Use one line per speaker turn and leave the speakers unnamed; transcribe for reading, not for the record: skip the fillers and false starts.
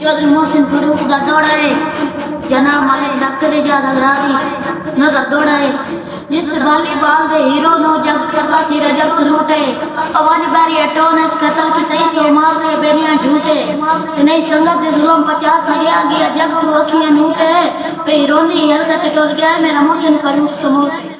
चौधरी मोहसिन फारूक दा दौड़ाए जनाब मालिक डॉक्टर इजाज अगरारी नजर दौड़ाए जिस वॉलीबॉल दे हीरो नो जग करवा सी रजब सलूटे अवाज बारी अटोनेस कतल की 2300 मार के बेरियां झूठे नहीं संगत दे जुल्म 50 गया गया जग तू अखियां नूटे पे रोंदी हलकत टूट गया मेरा मोहसिन फारूक समूह।